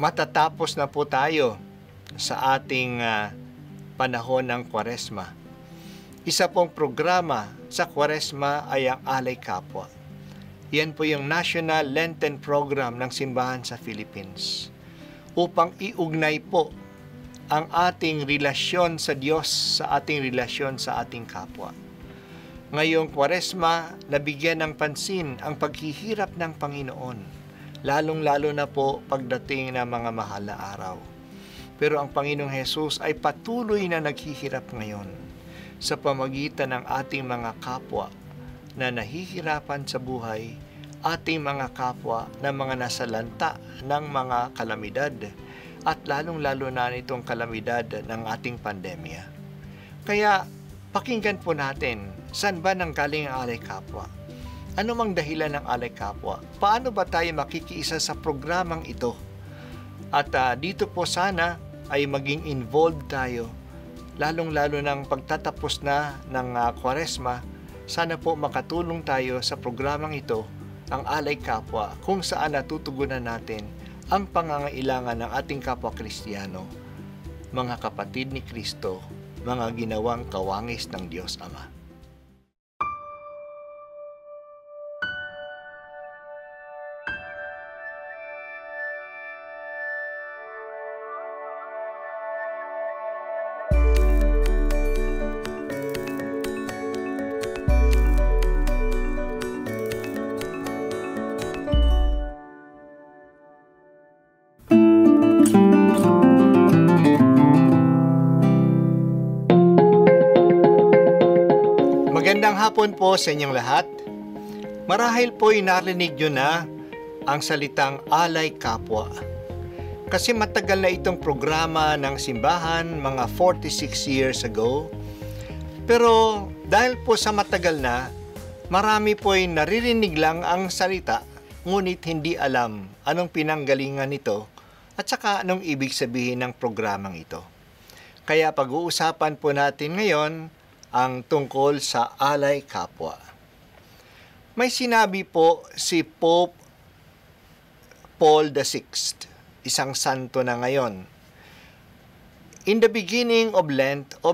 matatapos na po tayo sa ating panahon ng Kwaresma. Isa pong programa sa Kwaresma ay ang Alay Kapwa. Yan po yung National Lenten Program ng Simbahan sa Philippines upang iugnay po ang ating relasyon sa Diyos sa ating relasyon sa ating kapwa. Ngayong Kwaresma, nabigyan ng pansin ang paghihirap ng Panginoon, lalong-lalo na po pagdating ng mga mahal na araw. Pero ang Panginoong Hesus ay patuloy na naghihirap ngayon sa pamagitan ng ating mga kapwa na nahihirapan sa buhay, ating mga kapwa na mga nasalanta ng mga kalamidad at lalong-lalo na nitong kalamidad ng ating pandemya. Kaya pakinggan po natin, saan ba nanggaling ang Alay Kapwa? Ano mang dahilan ng Alay Kapwa? Paano ba tayo makikiisa sa programang ito? At dito po sana ay maging involved tayo, lalong-lalo ng pagtatapos na ng Kwaresma. Sana po makatulong tayo sa programang ito, ang Alay Kapwa, kung saan natutugunan natin ang pangangailangan ng ating kapwa Kristiyano, mga kapatid ni Kristo, mga ginawang kawangis ng Diyos Ama. Magandang hapon po sa inyong lahat. Marahil po'y narinig nyo na ang salitang Alay Kapwa. Kasi matagal na itong programa ng simbahan, mga 46 years ago. Pero dahil po sa matagal na, marami po'y naririnig lang ang salita, ngunit hindi alam anong pinanggalingan nito at saka anong ibig sabihin ng programang ito. Kaya pag-uusapan po natin ngayon ang tungkol sa Alay Kapwa. May sinabi po si Pope Paul VI, isang santo na ngayon. In the beginning of Lent of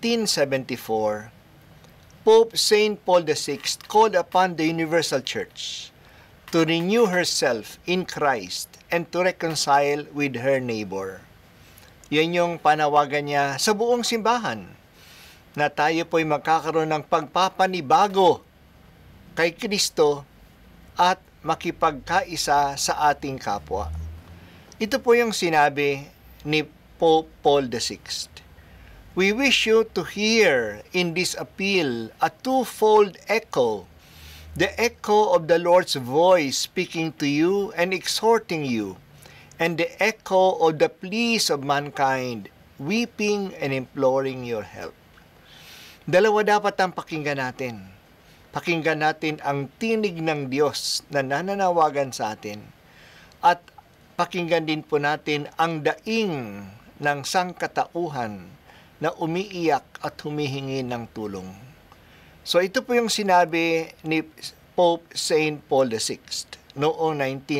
1974, Pope Saint Paul VI called upon the Universal Church to renew herself in Christ and to reconcile with her neighbor. Yan yung panawagan niya sa buong simbahan, na tayo po'y magkakaroon ng pagpapanibago kay Kristo at makipagkaisa sa ating kapwa. Ito po yung sinabi ni Pope Paul VI. We wish you to hear in this appeal a twofold echo, the echo of the Lord's voice speaking to you and exhorting you, and the echo of the pleas of mankind, weeping and imploring your help. Dalawa dapat ang pakinggan natin. Pakinggan natin ang tinig ng Diyos na nananawagan sa atin. At pakinggan din po natin ang daing ng sangkatauhan na umiiyak at humihingi ng tulong. So ito po yung sinabi ni Pope Saint Paul VI noong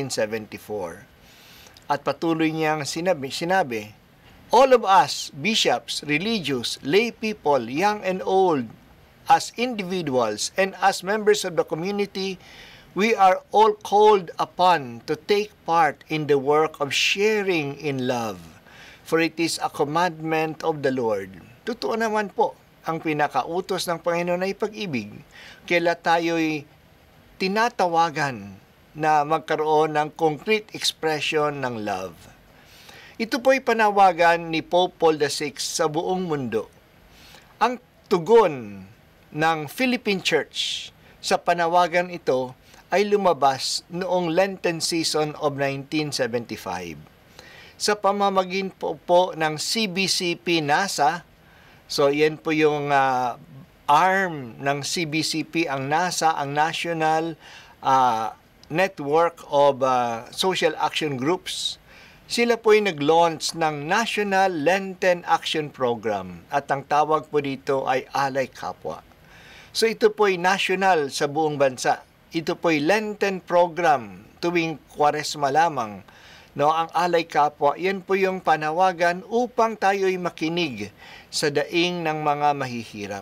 1974. At patuloy niyang sinabi, all of us, bishops, religious, lay people, young and old, as individuals and as members of the community, we are all called upon to take part in the work of sharing in love, for it is a commandment of the Lord. Totoo naman po, ang pinakautos ng Panginoon ay pag-ibig. Kaya tayo'y tinatawagan na magkaroon ng concrete expression ng love. Ito po'y panawagan ni Pope Paul VI sa buong mundo. Ang tugon ng Philippine Church sa panawagan ito ay lumabas noong Lenten season of 1975. Sa pamamagin po ng CBCP NASA, so yan po yung arm ng CBCP, ang NASA, ang National Network of Social Action Groups. Sila po'y nag-launch ng National Lenten Action Program at ang tawag po dito ay Alay Kapwa. So ito po'y national sa buong bansa. Ito po'y Lenten program tuwing Kwaresma lamang No, ang alay kapwa, yan po yung panawagan upang tayo'y makinig sa daing ng mga mahihirap.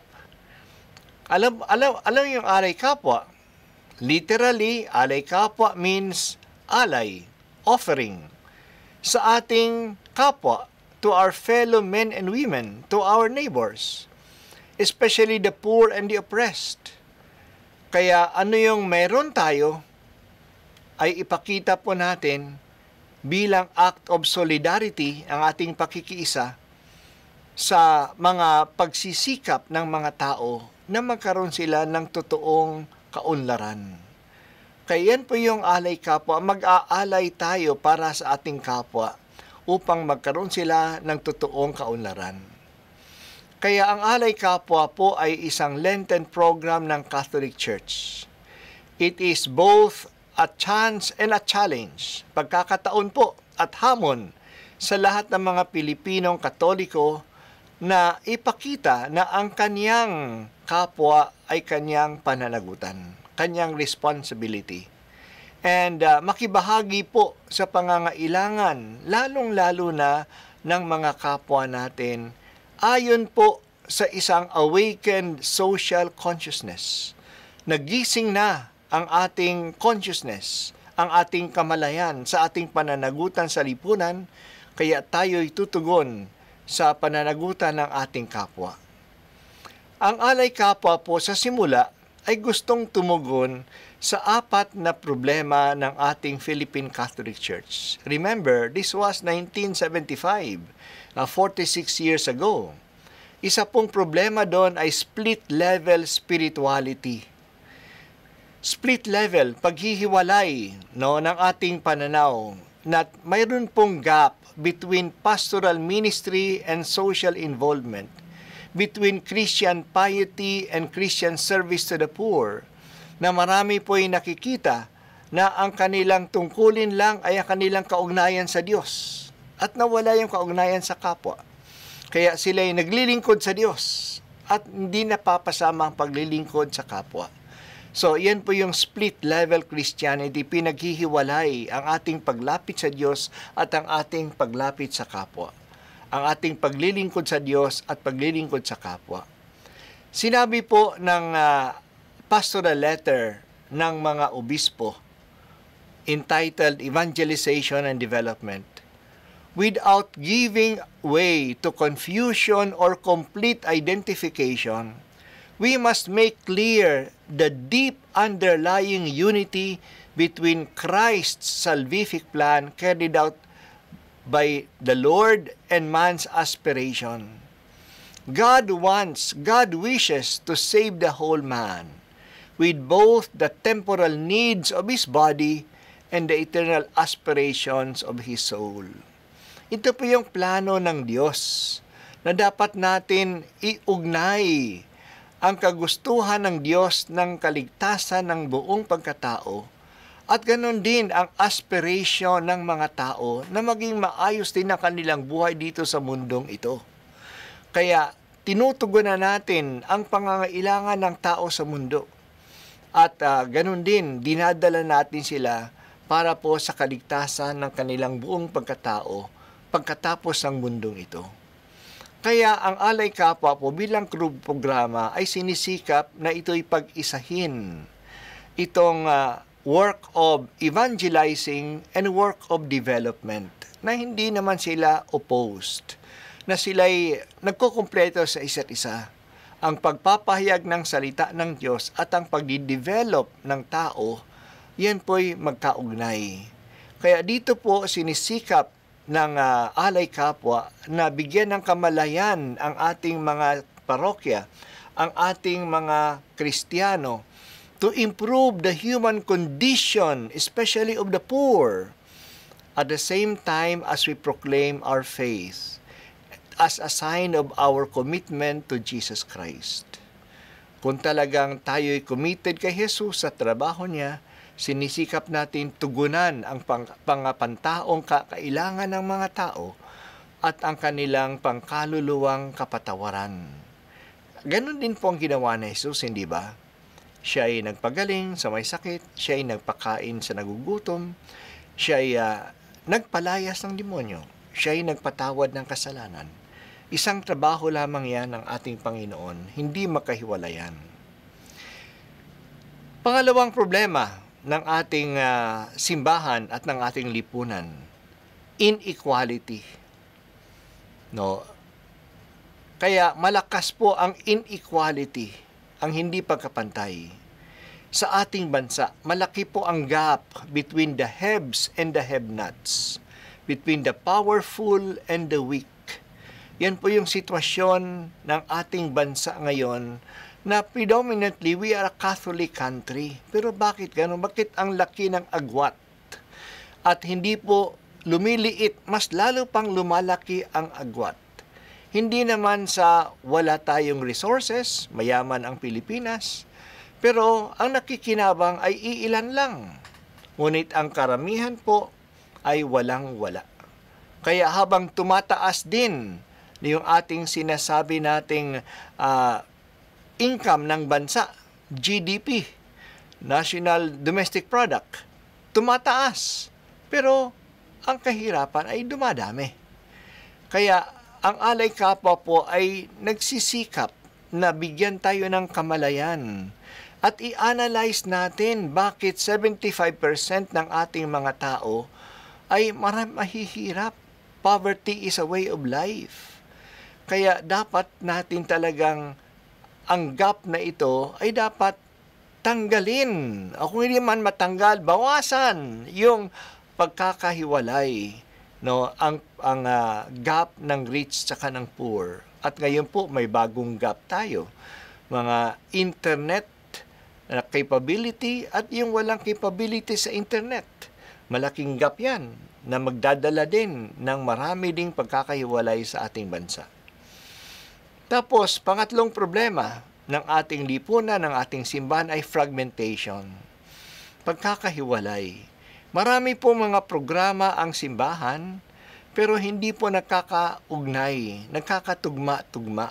Alam yung alay kapwa. Literally, alay kapwa means alay, offering sa ating kapwa, to our fellow men and women, to our neighbors, especially the poor and the oppressed. Kaya ano yung meron tayo ay ipakita po natin bilang act of solidarity ang ating pakikiisa sa mga pagsisikap ng mga tao na magkaroon sila ng totoong kaunlaran. Kaya yan po yung alay kapwa, mag-aalay tayo para sa ating kapwa upang magkaroon sila ng totoong kaunlaran. Kaya ang alay kapwa po ay isang Lenten program ng Catholic Church. It is both a chance and a challenge, pagkakataon po at hamon sa lahat ng mga Pilipinong Katoliko na ipakita na ang kanyang kapwa ay kanyang pananagutan, kanyang responsibility. And makibahagi po sa pangangailangan, lalong-lalo na ng mga kapwa natin, ayon po sa isang awakened social consciousness. Nagising na ang ating consciousness, ang ating kamalayan sa ating pananagutan sa lipunan, kaya tayo'y tutugon sa pananagutan ng ating kapwa. Ang alay kapwa po sa simula ay gustong tumugon sa 4 na problema ng ating Philippine Catholic Church. Remember, this was 1975, 46 years ago. Isa pong problema doon ay split-level spirituality. Split level, paghihiwalay ng ating pananaw na mayroon pong gap between pastoral ministry and social involvement, between Christian piety and Christian service to the poor, na marami po ay nakikita na ang kanilang tungkulin lang ay ang kanilang kaugnayan sa Diyos at nawala yung kaugnayan sa kapwa. Kaya sila ay naglilingkod sa Diyos at hindi napapasama ang paglilingkod sa kapwa. So, yan po yung split-level Christianity, pinaghihiwalay ang ating paglapit sa Diyos at ang ating paglapit sa kapwa. Ang ating paglilingkod sa Diyos at paglilingkod sa kapwa. Sinabi po ng pastoral letter ng mga obispo entitled Evangelization and Development, without giving way to confusion or complete identification, we must make clear the deep underlying unity between Christ's salvific plan carried out by the Lord and man's aspiration. God wishes to save the whole man with both the temporal needs of his body and the eternal aspirations of his soul. Ito po yung plano ng Diyos na dapat natin iugnay ang kagustuhan ng Diyos ng kaligtasan ng buong pagkatao at ganoon din ang aspiration ng mga tao na maging maayos din ang kanilang buhay dito sa mundong ito. Kaya tinutugunan natin ang pangangailangan ng tao sa mundo at ganoon din dinadala natin sila para po sa kaligtasan ng kanilang buong pagkatao pagkatapos ng mundong ito. Kaya ang alay kapwa po bilang programa ay sinisikap na ito'y pag-isahin itong work of evangelizing and work of development na hindi naman sila opposed, na sila'y nagkukumpleto sa isa't isa. Ang pagpapahayag ng salita ng Diyos at ang pagdidevelop ng tao, yan po'y magkaugnay. Kaya dito po sinisikap ng alay kapwa na bigyan ng kamalayan ang ating mga parokya, ang ating mga Kristiyano, to improve the human condition, especially of the poor, at the same time as we proclaim our faith as a sign of our commitment to Jesus Christ. Kung talagang tayo'y committed kay Jesus sa trabaho niya, sinisikap natin tugunan ang pangapantaong kakailangan ng mga tao at ang kanilang pangkaluluwang kapatawaran. Ganon din po ang ginawa ni Jesus, hindi ba? Siya ay nagpagaling sa may sakit, siya ay nagpakain sa nagugutom, siya ay nagpalayas ng demonyo. Siya ay nagpatawad ng kasalanan. Isang trabaho lamang yan ng ating Panginoon, hindi makahiwalayan. Pangalawang problema ng ating simbahan at ng ating lipunan, inequality. No? Kaya malakas po ang inequality, ang hindi pagkapantay. Sa ating bansa, malaki po ang gap between the haves and the have-nots, between the powerful and the weak. Yan po yung sitwasyon ng ating bansa ngayon na predominantly we are a Catholic country. Pero bakit gano'n? Bakit ang laki ng agwat? At hindi po lumiliit, mas lalo pang lumalaki ang agwat. Hindi naman sa wala tayong resources, mayaman ang Pilipinas, pero ang nakikinabang ay iilan lang. Ngunit ang karamihan po ay walang-wala. Kaya habang tumataas din yung ating sinasabi nating income ng bansa, GDP, National Domestic Product, tumataas. Pero ang kahirapan ay dumadami. Kaya ang Alay Kapwa po ay nagsisikap na bigyan tayo ng kamalayan at i-analyze natin bakit 75% ng ating mga tao ay mahihirap. Poverty is a way of life. Kaya dapat natin talagang ang gap na ito ay dapat tanggalin. O kung hindi man matanggal, bawasan yung pagkakahiwalay, no, ang gap ng rich tsaka ng poor. At ngayon po may bagong gap tayo. Mga internet capability at yung walang capability sa internet. Malaking gap yan na magdadala din ng marami ding pagkakahiwalay sa ating bansa. Tapos, pangatlong problema ng ating lipunan, ng ating simbahan ay fragmentation. Pagkakahiwalay. Marami po mga programa ang simbahan, pero hindi po nakakaugnay, nakakatugma-tugma.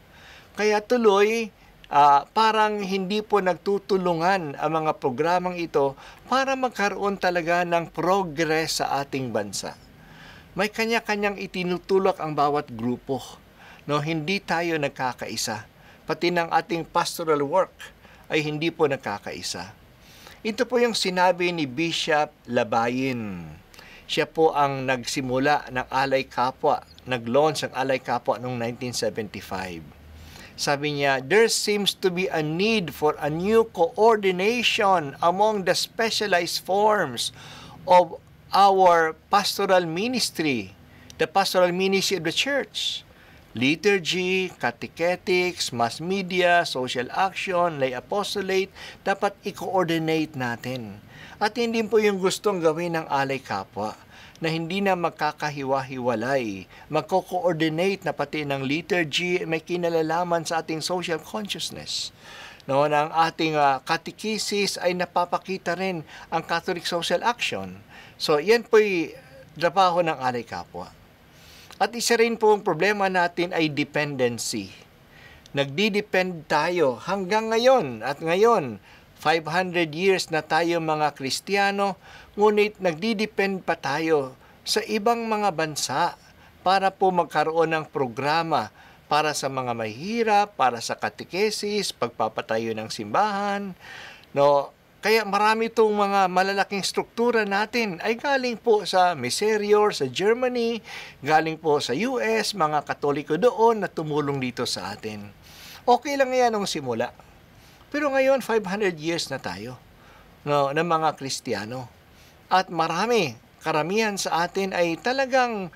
Kaya tuloy, parang hindi po nagtutulungan ang mga programang ito para magkaroon talaga ng progress sa ating bansa. May kanya-kanyang itinutulak ang bawat grupo. No, hindi tayo nagkakaisa. Pati ng ating pastoral work ay hindi po nagkakaisa. Ito po yung sinabi ni Bishop Labayin. Siya po ang nagsimula ng Alay Kapwa, nag-launch ang Alay Kapwa noong 1975. Sabi niya, there seems to be a need for a new coordination among the specialized forms of our pastoral ministry, the pastoral ministry of the church. Liturgy, catechetics, mass media, social action, lay apostolate, dapat i-coordinate natin. At hindi po yung gustong gawin ng Alay Kapwa na hindi na magkakahiwa-hiwalay, magko-coordinate na pati ng liturgy, may kinalalaman sa ating social consciousness. No, na ang ating catechesis ay napapakita rin ang Catholic social action. So, yan po'y trabaho ng Alay Kapwa. At isa rin po ang problema natin ay dependency. Nagdi-depend tayo hanggang ngayon. At ngayon, 500 years na tayo mga Kristiyano, ngunit nagdi-depend pa tayo sa ibang mga bansa para po magkaroon ng programa para sa mga mahihirap, para sa catechesis, pagpapatayo ng simbahan. No, kaya marami itong mga malalaking struktura natin ay galing po sa Miserior, sa Germany, galing po sa US, mga Katoliko doon na tumulong dito sa atin. Okay lang yan nung simula. Pero ngayon, 500 years na tayo, no, ng mga Kristiyano. At karamihan sa atin ay talagang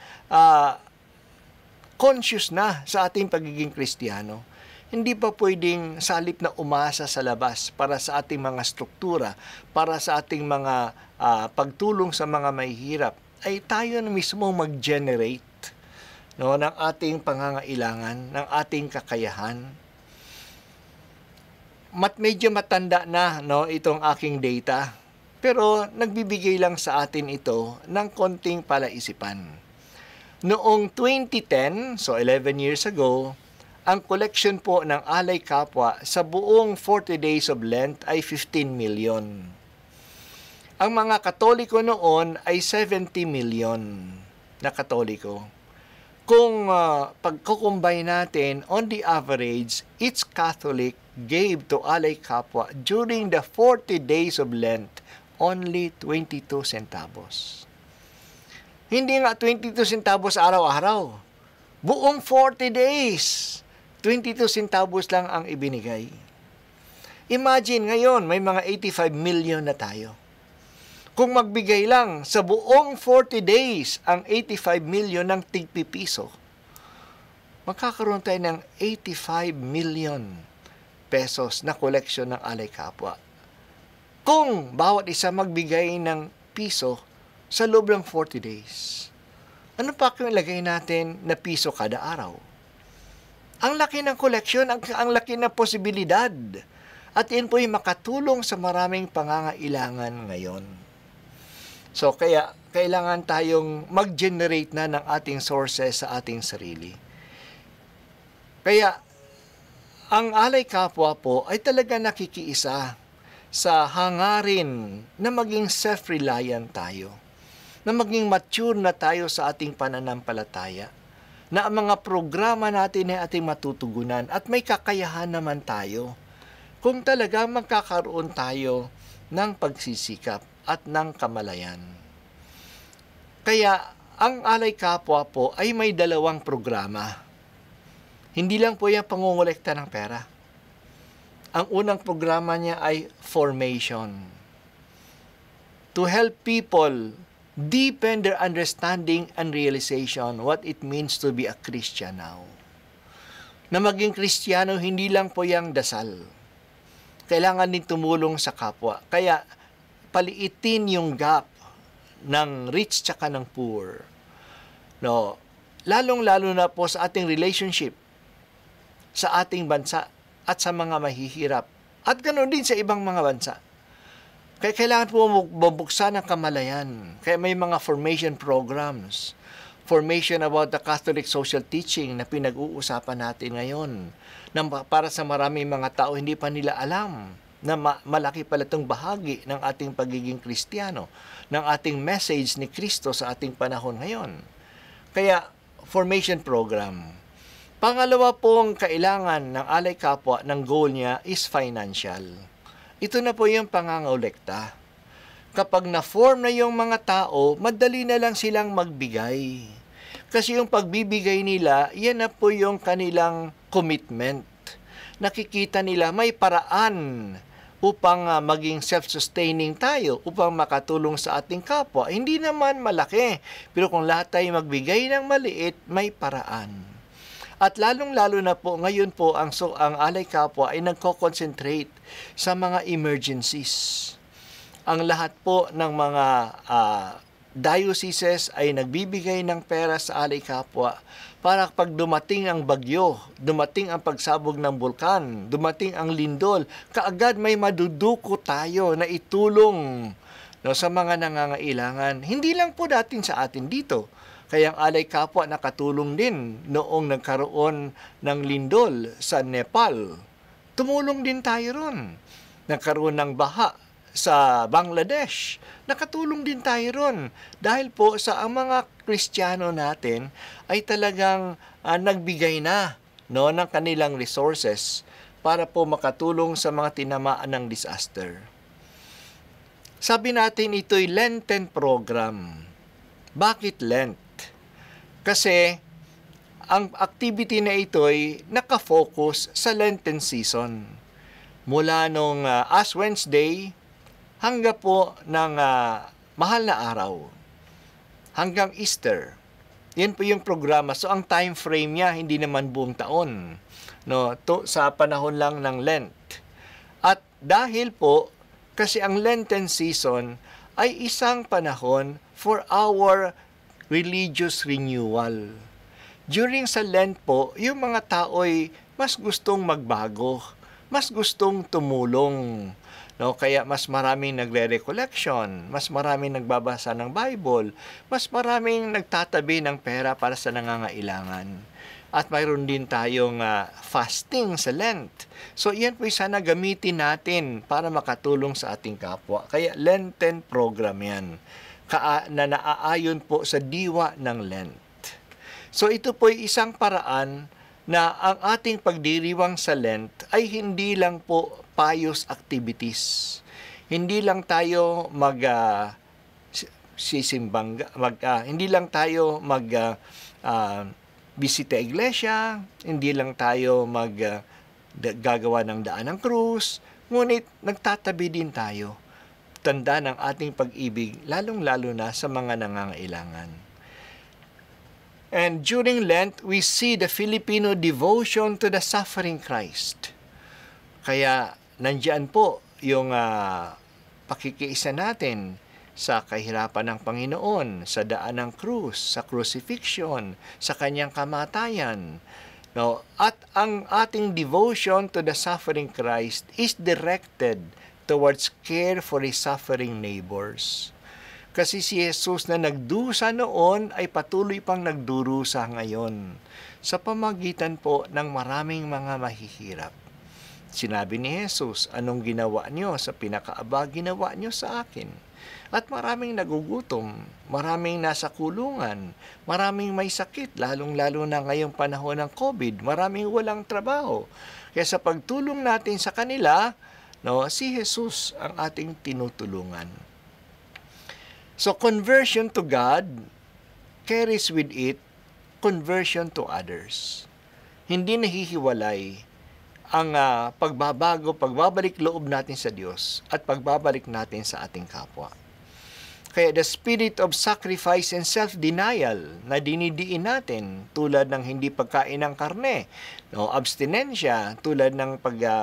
conscious na sa ating pagiging Kristiyano. Hindi pa pwedeng salip na umasa sa labas para sa ating mga struktura, para sa ating mga pagtulong sa mga mahihirap, ay tayo na mismo mag-generate, no, ng ating pangangailangan, ng ating kakayahan. Medyo matanda na, no, itong aking data, pero nagbibigay lang sa atin ito ng konting palaisipan. Noong 2010, so 11 years ago, ang collection po ng Alay Kapwa sa buong 40 Days of Lent ay 15 million. Ang mga Katoliko noon ay 70 million na Katoliko. Kung pagkukumbay natin, on the average, each Catholic gave to Alay Kapwa during the 40 days of Lent only 22 centavos. Hindi nga 22 centavos araw-araw. Buong 40 days, 22 centavos lang ang ibinigay. Imagine ngayon, may mga 85 million na tayo. Kung magbigay lang sa buong 40 days ang 85 million ng tigpipiso, magkakaroon tayo ng 85 million pesos na koleksyon ng Alay Kapwa. Kung bawat isa magbigay ng piso sa loob ng 40 days, ano pa kung ilagay natin na piso kada araw? Ang laki ng koleksyon, ang laki ng posibilidad. At yun po yung makatulong sa maraming pangangailangan ngayon. So, kaya kailangan tayong mag-generate na ng ating sources sa ating sarili. Kaya, ang Alay Kapwa po ay talaga nakikiisa sa hangarin na maging self-reliant tayo, na maging mature na tayo sa ating pananampalataya, na ang mga programa natin ay ating matutugunan at may kakayahan naman tayo kung talagang magkakaroon tayo ng pagsisikap at ng kamalayan. Kaya, ang Alay Kapwa po ay may dalawang programa. Hindi lang po yan pangungulekta ng pera. Ang unang programa niya ay formation. To help people deepen their understanding and realization what it means to be a Christian now. Na maging Kristiyano, hindi lang po yung dasal. Kailangan din tumulong sa kapwa. Kaya, paliitin yung gap ng rich tsaka ng poor. No, lalong-lalo na po sa ating relationship sa ating bansa at sa mga mahihirap. At ganoon din sa ibang mga bansa. Kaya kailangan po mabuksan ang kamalayan. Kaya may mga formation programs. Formation about the Catholic social teaching na pinag-uusapan natin ngayon. Na para sa maraming mga tao, hindi pa nila alam na malaki pala itong bahagi ng ating pagiging Kristiyano, ng ating message ni Kristo sa ating panahon ngayon. Kaya, formation program. Pangalawa pong kailangan ng Alay Kapwa, ng goal niya is financial. Ito na po yung pangangolekta. Kapag na-form na yung mga tao, madali na lang silang magbigay. Kasi yung pagbibigay nila, yan na po yung kanilang commitment. Nakikita nila may paraan upang maging self-sustaining tayo, upang makatulong sa ating kapwa. Hindi naman malaki, pero kung lahat tayo magbigay ng maliit, may paraan. At lalong-lalo na po, ngayon po, ang Alay Kapwa ay nagko-concentrate sa mga emergencies. Ang lahat po ng mga dioceses ay nagbibigay ng pera sa Alay Kapwa para pag dumating ang bagyo, dumating ang pagsabog ng bulkan, dumating ang lindol, kaagad may maduduko tayo na itulong sa mga nangangailangan. Hindi lang po datin sa atin dito. Kaya ang Alay Kapwa nakatulong din noong nagkaroon ng lindol sa Nepal. Tumulong din tayo ron. Nagkaroon ng baha sa Bangladesh. Nakatulong din tayo ron. Dahil po sa ang mga Kristiyano natin ay talagang nagbigay na ng kanilang resources para po makatulong sa mga tinamaan ng disaster. Sabi natin ito'y Lenten program. Bakit Lent? Kasi ang activity na ito'y nakafocus sa Lenten season. Mula nung Ash Wednesday hanggang po ng mahal na araw. Hanggang Easter. Yan po yung programa. So ang time frame niya hindi naman buong taon. Sa panahon lang ng Lent. At dahil po, kasi ang Lenten season ay isang panahon for our religious renewal. During sa Lent po, yung mga tao'y mas gustong magbago, mas gustong tumulong. Kaya mas maraming nagre-recollection, mas maraming nagbabasa ng Bible, mas maraming nagtatabi ng pera para sa nangangailangan. At mayroon din tayong fasting sa Lent. So iyan po sana gamitin natin para makatulong sa ating kapwa. Kaya Lenten program yan na naaayon po sa diwa ng Lent. So ito po ay isang paraan na ang ating pagdiriwang sa Lent ay hindi lang po pious activities. Hindi lang tayo hindi lang tayo bisita iglesia, hindi lang tayo gagawa ng daan ng krus, ngunit nagtatabi din tayo. Tanda ng ating pag-ibig, lalong-lalo na sa mga nangangailangan. And during Lent, we see the Filipino devotion to the suffering Christ. Kaya nandiyan po yung pakikiisa natin sa kahirapan ng Panginoon, sa daan ng krus, sa crucifixion, sa kanyang kamatayan. No? At ang ating devotion to the suffering Christ is directed towards care for His suffering neighbors. Kasi si Jesus na nagdusa noon ay patuloy pang nagdurusa ngayon sa pamagitan po ng maraming mga mahihirap. Sinabi ni Jesus, anong ginawa niyo sa pinakaaba, ginawa niyo sa akin. At maraming nagugutom, maraming nasa kulungan, maraming may sakit, lalong-lalo na ngayong panahon ng COVID, maraming walang trabaho. Kaya sa pagtulong natin sa kanila, si Jesus ang ating tinutulungan. So conversion to God carries with it conversion to others. Hindi nahihiwalay ang pagbabalik loob natin sa Diyos at pagbabalik natin sa ating kapwa. Kaya the spirit of sacrifice and self-denial na dinidiin natin tulad ng hindi pagkain ng karne, abstinensya, tulad ng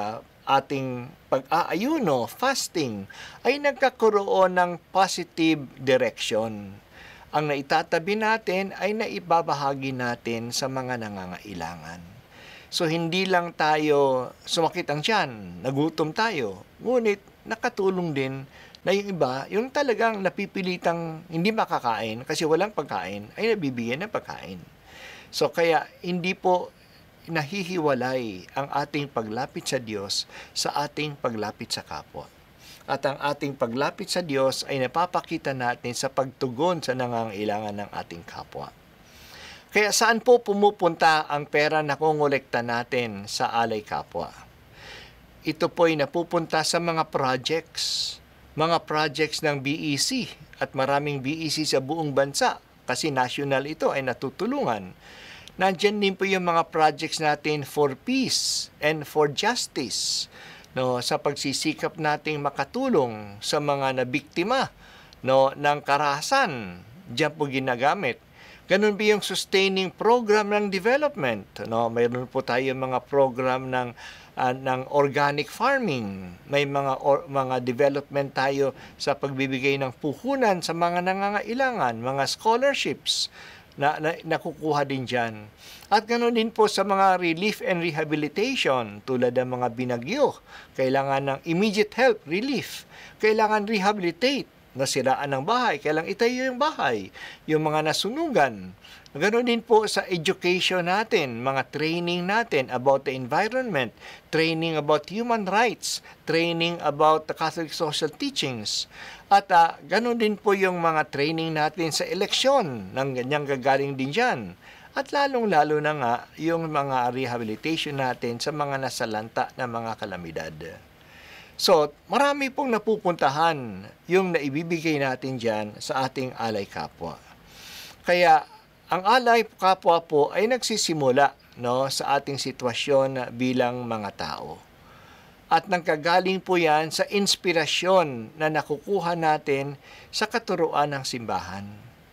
ating pag-aayuno, fasting, ay nagkakaroon ng positive direction. Ang naitatabi natin ay naibabahagi natin sa mga nangangailangan. So hindi lang tayo sumakit ang tiyan, nagutom tayo, ngunit nakatulong din na yung iba, yung talagang napipilitang hindi makakain kasi walang pagkain, ay nabibigyan ng pagkain. So kaya hindi po nahihiwalay ang ating paglapit sa Diyos sa ating paglapit sa kapwa. At ang ating paglapit sa Diyos ay napapakita natin sa pagtugon sa nangangailangan ng ating kapwa. Kaya saan po pumupunta ang pera na kongolekta natin sa Alay Kapwa? Ito po ay napupunta sa mga projects ng BEC at maraming BEC sa buong bansa kasi national ito ay natutulungan. Nandiyan din po yung mga projects natin for peace and for justice, sa pagsisikap nating makatulong sa mga nabiktima ng karahasan. Diyan po ginagamit. Ganun ba yung sustaining program ng development? Mayroon po tayo mga program ng organic farming. May mga development tayo sa pagbibigay ng puhunan sa mga nangangailangan, mga scholarships na nakukuha din dyan. At ganoon din po sa mga relief and rehabilitation tulad ng mga binagyo. Kailangan ng immediate help, relief. Kailangan rehabilitate, nasiraan ng bahay, kailangan itayo yung bahay, yung mga nasunugan. Ganoon din po sa education natin, mga training natin about the environment, training about human rights, training about the Catholic social teachings. At ganoon din po yung mga training natin sa eleksyon, ng ganyang gagaling din dyan. At lalong-lalo na nga yung mga rehabilitation natin sa mga nasalanta na mga kalamidad. So, marami pong napupuntahan yung naibibigay natin dyan sa ating Alay Kapwa. Kaya, ang Alay Kapwa po ay nagsisimula sa ating sitwasyon bilang mga tao. At nangkagaling po yan sa inspirasyon na nakukuha natin sa katuruan ng simbahan.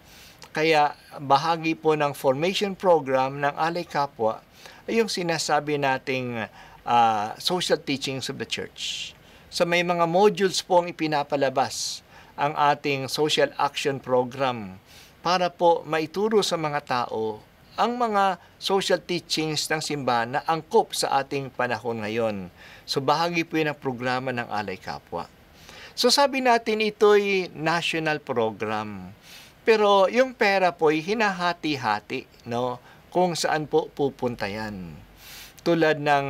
Kaya bahagi po ng formation program ng Alay Kapwa ay yung sinasabi nating social teachings of the church. So may mga modules po ang ipinapalabas ang ating social action program para po maituro sa mga tao ang mga social teachings ng simbahan na angkop sa ating panahon ngayon. So bahagi po yun ng programa ng Alay Kapwa. So sabi natin ito'y national program. Pero yung pera po ay hinahati-hati, kung saan po pupunta yan. Tulad ng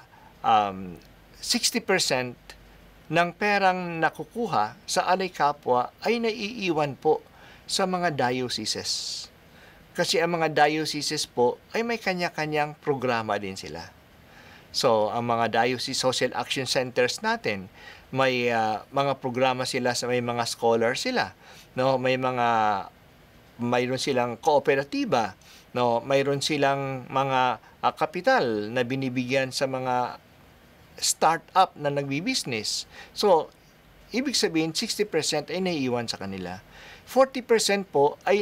60% ng perang nakukuha sa alay kapwa ay naiiwan po sa mga dioceses. Kasi ang mga dioceses po ay may kanya-kanyang programa din sila. So, ang mga diocese social action centers natin, may mga programa sila, may mga scholars sila, no? Mayroon silang kooperatiba, no? Mayroon silang mga kapital na binibigyan sa mga start-up na nagbi-business. So, ibig sabihin 60% ay naiiwan sa kanila. 40% po ay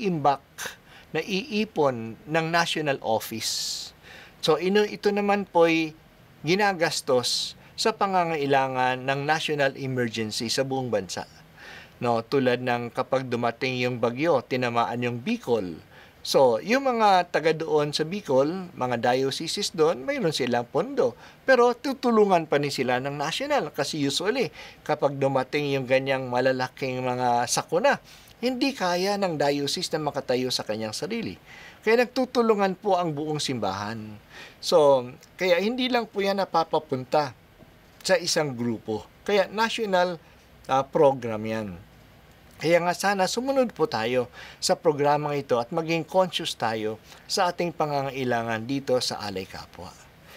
naiipon ng national office. So, ito naman po ay ginagastos sa pangangailangan ng national emergency sa buong bansa. No, tulad ng kapag dumating yung bagyo, tinamaan yung Bicol. So, yung mga taga doon sa Bicol, mga dioceses doon, mayroon silang pondo. Pero tutulungan pa ni sila ng national kasi usually kapag dumating yung ganyang malalaking mga sakuna, hindi kaya ng diocese na makatayo sa kanyang sarili. Kaya nagtutulungan po ang buong simbahan. So, kaya hindi lang po yan napapapunta sa isang grupo. Kaya national program yan. Kaya nga sana sumunod po tayo sa programang ito at maging conscious tayo sa ating pangangailangan dito sa Alay Kapwa.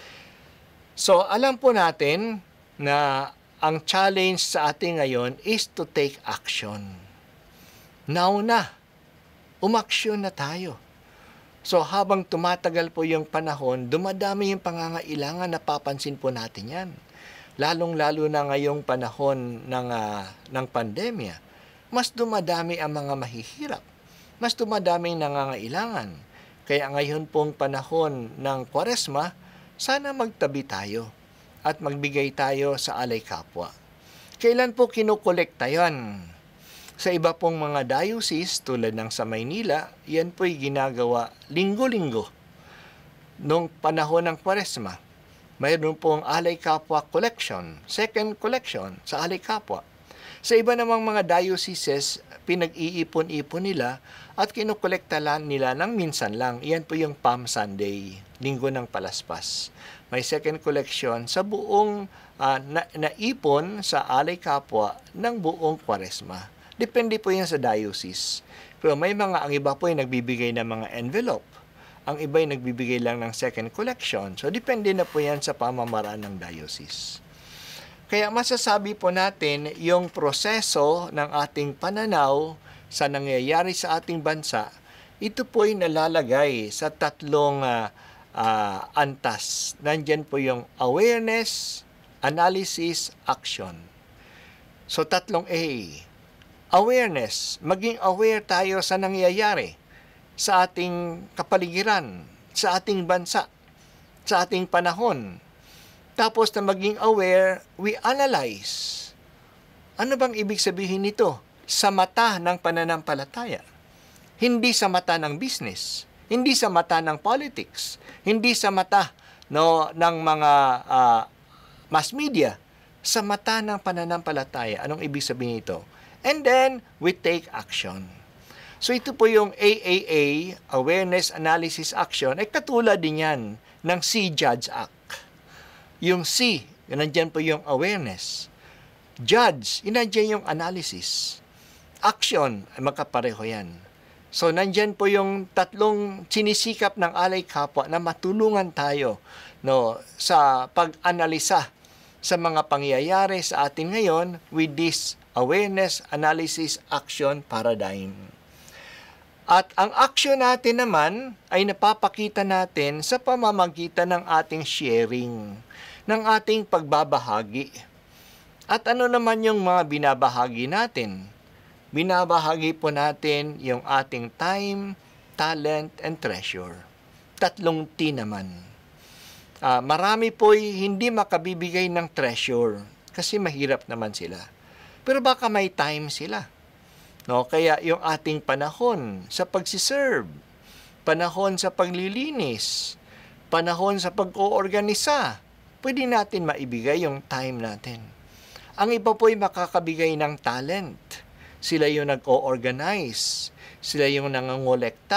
So, alam po natin na ang challenge sa ating ngayon is to take action. Now na, umaksyon na tayo. So habang tumatagal po yung panahon, dumadami yung pangangailangan, napapansin po natin yan. Lalong-lalo na ngayong panahon ng pandemya, mas dumadami ang mga mahihirap. Mas dumadami ang nangangailangan. Kaya ngayon pong panahon ng Kwaresma, sana magtabi tayo at magbigay tayo sa alay kapwa. Kailan po kinukolekta yan? Sa iba pong mga diocese tulad ng sa Maynila, yan po'y ginagawa linggo-linggo. Noong panahon ng Kwaresma, mayroon pong Alay Kapwa Collection, second collection sa Alay Kapwa. Sa iba namang mga dioceses, pinag-iipon-ipon nila at kinukolekta nila ng minsan lang. Yan po yung Palm Sunday, Linggo ng Palaspas. May second collection sa buong naipon sa Alay Kapwa ng buong Kwaresma. Depende po yan sa diocese. Pero ang iba po ay nagbibigay ng mga envelope. Ang iba ay nagbibigay lang ng second collection. So, depende na po yan sa pamamaraan ng diocese. Kaya masasabi po natin yung proseso ng ating pananaw sa nangyayari sa ating bansa, ito po ay nalalagay sa tatlong antas. Nandyan po yung awareness, analysis, action. So, tatlong A. Awareness, maging aware tayo sa nangyayari sa ating kapaligiran, sa ating bansa, sa ating panahon. Tapos na maging aware, we analyze. Ano bang ibig sabihin nito? Sa mata ng pananampalataya. Hindi sa mata ng business. Hindi sa mata ng politics. Hindi sa mata ng mga mass media. Sa mata ng pananampalataya. Anong ibig sabihin nito? And then, we take action. So, ito po yung AAA, Awareness, Analysis, Action, ay katulad din yan ng C-Judge Act. Yung C, nandiyan po yung awareness. Judge, nandiyan yung analysis. Action, ay magkapareho yan. So, nandiyan po yung tatlong sinisikap ng Alay Kapwa na matulungan tayo sa pag-analisa sa mga pangyayari sa atin ngayon with this awareness, analysis, action paradigm. At ang action natin naman ay napapakita natin sa pamamagitan ng ating sharing, ng ating pagbabahagi. At ano naman yung mga binabahagi natin? Binabahagi po natin yung ating time, talent, and treasure. Tatlong T naman. Marami po'y hindi makabibigay ng treasure kasi mahirap naman sila. Pero baka may time sila. Kaya yung ating panahon sa pagsiserve, panahon sa paglilinis, panahon sa pag-oorganisa, pwede natin maibigay yung time natin. Ang iba po ay makakabigay ng talent. Sila yung nag-o-organize, sila yung nangongolekta,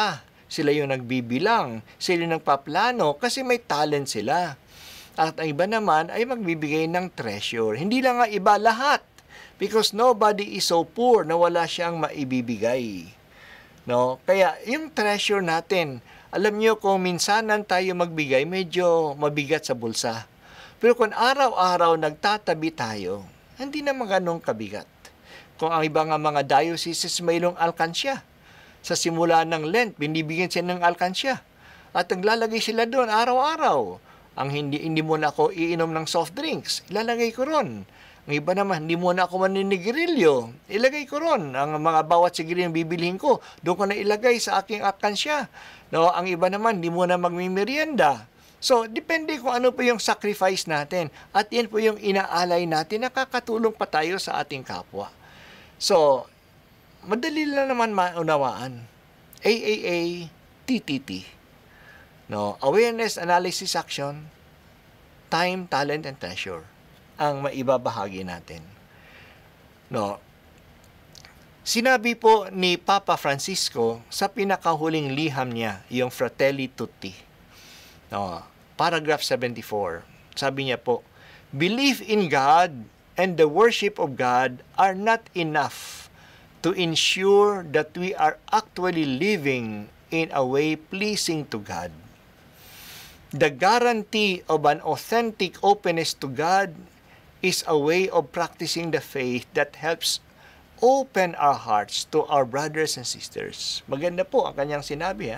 sila yung nagbibilang, sila yung nagpaplano kasi may talent sila. At ang iba naman ay magbibigay ng treasure. Hindi lang nga iba, lahat. Because nobody is so poor na wala siyang maibibigay. No? Kaya yung treasure natin, alam nyo kung minsanan tayo magbigay, medyo mabigat sa bulsa. Pero kung araw-araw nagtatabi tayo, hindi naman ganong kabigat. Kung ang iba nga mga dioceses mayroong alkansya, sa simula ng Lent, binibigyan sila ng alkansya. At naglalagay sila doon araw-araw. Ang hindi mo na ako iinom ng soft drinks, ilalagay ko ron. Ang iba naman, hindi mo na ako maninigirilyo, ilagay ko ron. Ang mga bawat sigarilyo bibilihin ko, doon ko na ilagay sa aking alkansya. No, ang iba naman, hindi mo na magmimerienda. So, depende kung ano po yung sacrifice natin. At yan po yung inaalay natin, nakakatulong pa tayo sa ating kapwa. So, madali lang naman maunawaan. AAA, TTT. No, awareness, analysis, action, time, talent, and treasure ang maibabahagi natin. No, sinabi po ni Papa Francisco sa pinakahuling liham niya, yung Fratelli Tutti. No, paragraph 74. Sabi niya po, belief in God and the worship of God are not enough to ensure that we are actually living in a way pleasing to God. The guarantee of an authentic openness to God is a way of practicing the faith that helps open our hearts to our brothers and sisters. Maganda po ang kanyang sinabi.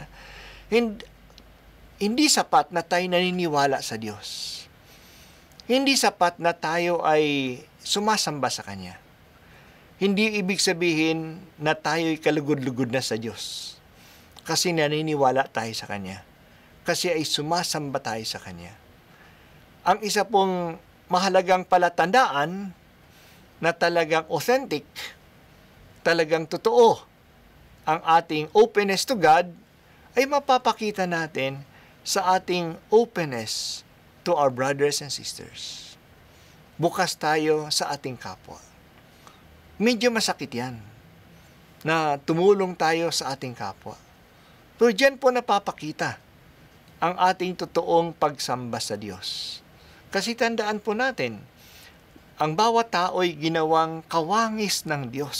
Hindi sapat na tayo naniniwala sa Diyos. Hindi sapat na tayo ay sumasamba sa Kanya. Hindi ibig sabihin na tayo'y kalugod-lugod na sa Diyos. Kasi naniniwala tayo sa Kanya. Kasi ay sumasamba tayo sa Kanya. Ang isa pong mahalagang palatandaan na talagang authentic, talagang totoo ang ating openness to God ay mapapakita natin sa ating openness to our brothers and sisters. Bukas tayo sa ating kapwa. Medyo masakit yan na tumulong tayo sa ating kapwa. Pero dyan po napapakita ang ating totoong pagsamba sa Diyos. Kasi tandaan po natin, ang bawat tao'y ginawang kawangis ng Diyos.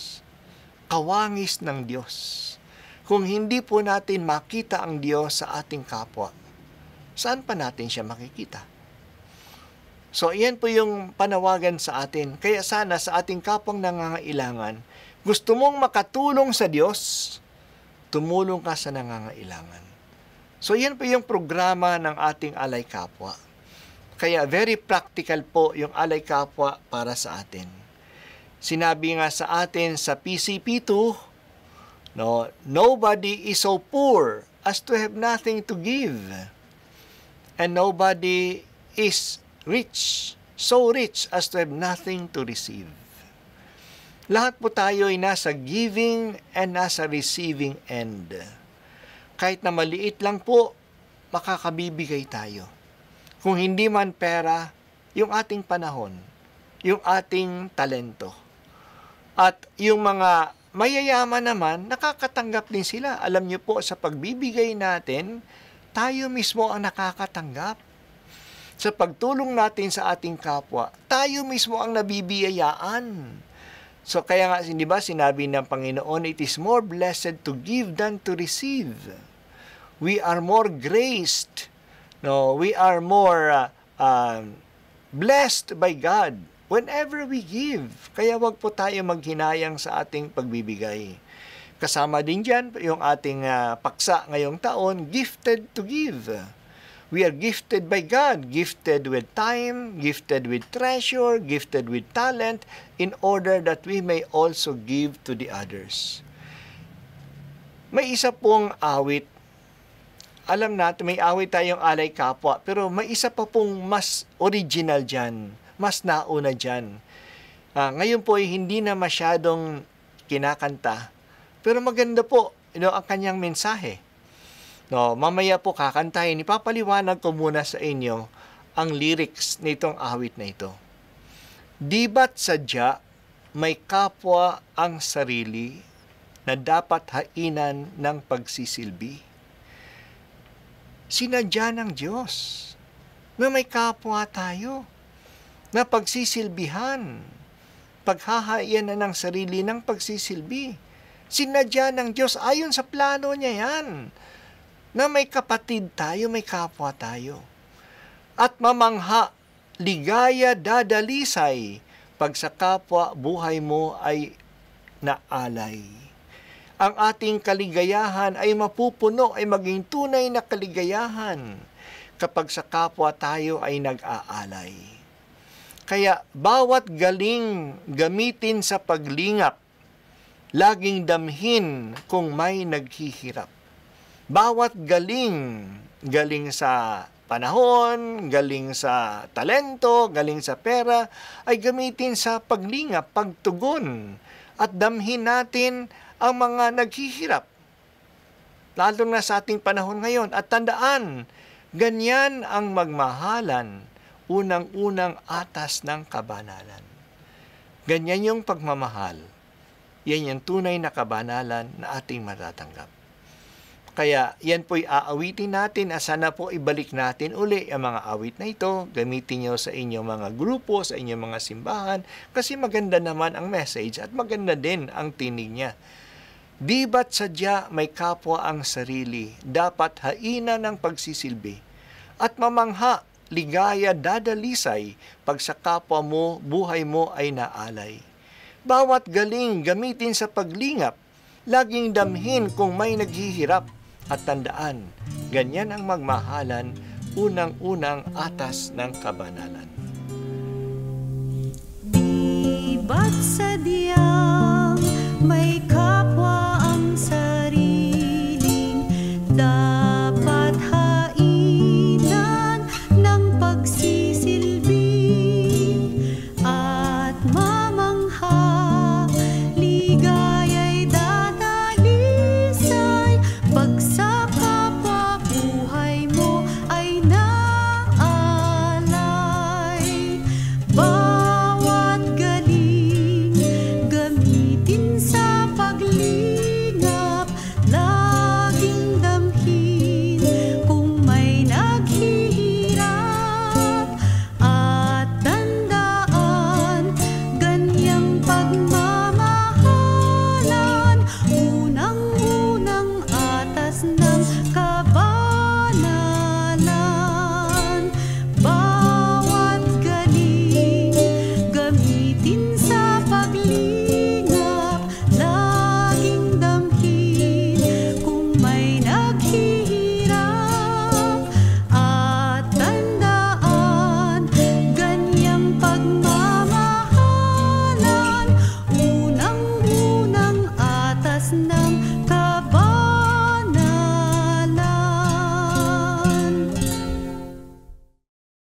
Kawangis ng Diyos. Kung hindi po natin makita ang Diyos sa ating kapwa, saan pa natin siya makikita? So, iyan po yung panawagan sa atin. Kaya sana sa ating kapwang nangangailangan, gusto mong makatulong sa Diyos, tumulong ka sa nangangailangan. So, yan po yung programa ng ating Alay Kapwa. Kaya very practical po yung Alay Kapwa para sa atin. Sinabi nga sa atin sa PCP2, no, nobody is so poor as to have nothing to give. And nobody is rich, so rich as to have nothing to receive. Lahat po tayo ay nasa giving and nasa receiving end. Kahit na maliit lang po, makakabibigay tayo. Kung hindi man pera, yung ating panahon, yung ating talento. At yung mga mayayaman naman, nakakatanggap din sila. Alam niyo po, sa pagbibigay natin, tayo mismo ang nakakatanggap. Sa pagtulong natin sa ating kapwa, tayo mismo ang nabibiyayaan. So kaya nga, di ba, sinabi ng Panginoon, it is more blessed to give than to receive. We are more graced. No, we are more blessed by God whenever we give. Kaya wag po tayo maghinayang sa ating pagbibigay. Kasama din dyan yung ating paksa ngayong taon, gifted to give. We are gifted by God, gifted with time, gifted with treasure, gifted with talent, in order that we may also give to the others. May isa pong awit. Alam natin, may awit tayong Alay Kapwa, pero may isa pa pong mas original dyan, mas nauna dyan. Ngayon po ay hindi na masyadong kinakanta, pero maganda po ang kanyang mensahe. No, mamaya po kakantahin, ipapaliwanag ko muna sa inyo ang lyrics nitong awit na ito. Di ba't sadya may kapwa ang sarili, na dapat hainan ng pagsisilbi. Sinadya ng Diyos na may kapwa tayo, na pagsisilbihan, paghahayanan ng sarili ng pagsisilbi. Sinadya ng Diyos, ayon sa plano niya yan, na may kapatid tayo, may kapwa tayo. At mamangha, ligaya, dadalisay, pag sa kapwa buhay mo ay naalay. Ang ating kaligayahan ay mapupuno, ay maging tunay na kaligayahan kapag sa kapwa tayo ay nag-aalay. Kaya bawat galing gamitin sa paglingap, laging damhin kung may naghihirap. Bawat galing sa panahon, galing sa talento, galing sa pera, ay gamitin sa paglingap, pagtugon, at damhin natin ang mga naghihirap. Lalo na sa ating panahon ngayon. At tandaan, ganyan ang magmahalan, unang-unang atas ng kabanalan. Ganyan yung pagmamahal. Yan yung tunay na kabanalan na ating matatanggap. Kaya yan po'y aawitin natin at sana po ibalik natin uli ang mga awit na ito. Gamitin nyo sa inyong mga grupo, sa inyong mga simbahan kasi maganda naman ang message at maganda din ang tinig niya. Di ba't sadya may kapwa ang sarili, dapat hainan ng pagsisilbi at mamangha, ligaya, dadalisay pag sa kapwa mo, buhay mo ay naalay. Bawat galing gamitin sa paglingap, laging damhin kung may naghihirap. At tandaan, ganyan ang magmahalan, unang-unang atas ng kabanalan. Di ba't sadyang may kapwa ang sariling dapat hainan ng pagsisilbi at mamangha, ligaya'y dadalisay pag sa kapwa buhay mo ay naalay. Bawat galing gamitin sa paglingap, laging damhin kung may naghihirap at tandaan, ganyang pagmamahalan, unang-unang atas ng